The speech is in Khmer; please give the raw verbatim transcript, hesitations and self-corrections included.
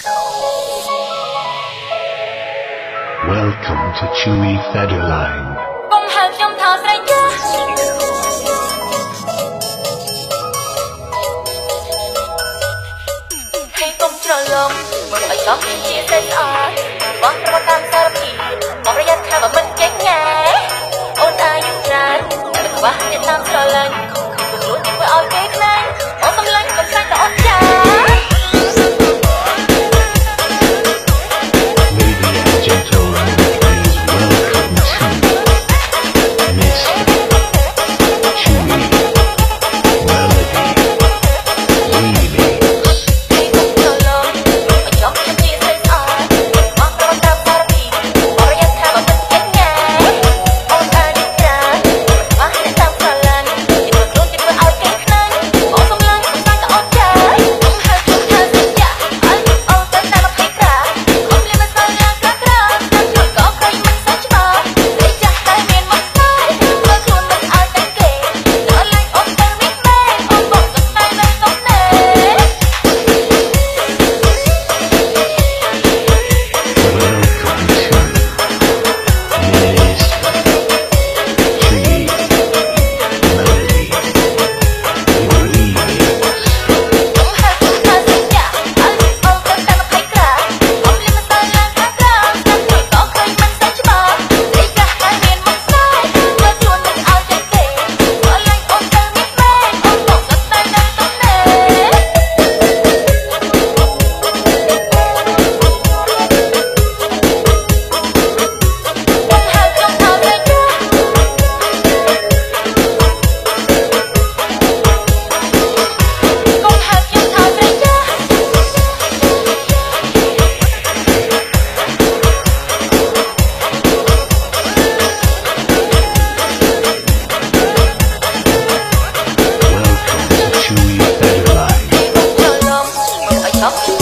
Welcome to Chewy Federline កុំហៅខ្ញុំថាស្រីចាហើយកុំច្រឡំមើលឲ្យសោះជាស្រីស្អាតបងប្រតាមសារពីបងប្រយ័ត្នថាមិនចេញញ៉ាអូនអាយុច្រើនមិនខ្វះអ្នកតាមស្រឡាញ់ខ្លួនធ្វើឲ្យគេខ្លាចអូនសំឡាញ់កុំខ្លាចតែអូនចា Stop.